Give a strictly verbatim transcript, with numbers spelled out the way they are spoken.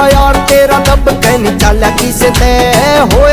यार तेरा दब के नहीं चल किसे ते हो